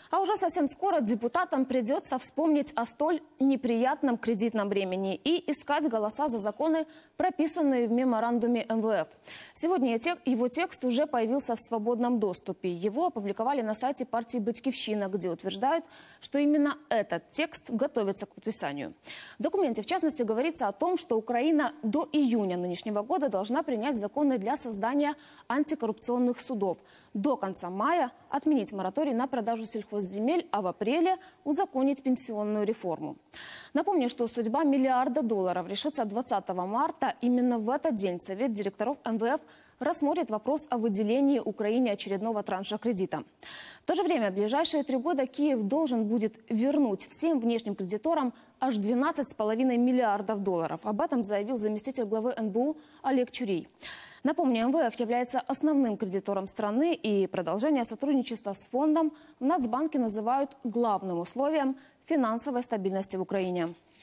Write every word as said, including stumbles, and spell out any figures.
А уже совсем скоро депутатам придется вспомнить о столь неприятном кредитном времени и искать голоса за законы, прописанные в меморандуме эм вэ эф. Сегодня его текст уже появился в свободном доступе. Его опубликовали на сайте партии «Батькивщина», где утверждают, что именно этот текст готовится к подписанию. В документе, в частности, говорится о том, что Украина до июня нынешнего года должна принять законы для создания антикоррупционных судов. До конца мая отменить мораторий на продажу сельхозземель, а в апреле узаконить пенсионную реформу. Напомню, что судьба миллиарда долларов решится двадцатого марта. Именно в этот день Совет директоров эм вэ эф рассмотрит вопрос о выделении Украине очередного транша кредита. В то же время в ближайшие три года Киев должен будет вернуть всем внешним кредиторам аж двенадцать с половиной миллиардов долларов. Об этом заявил заместитель главы эн бэ у Олег Чурий. Напомню, эм вэ эф является основным кредитором страны, и продолжение сотрудничества с фондом в Нацбанке называют главным условием финансовой стабильности в Украине.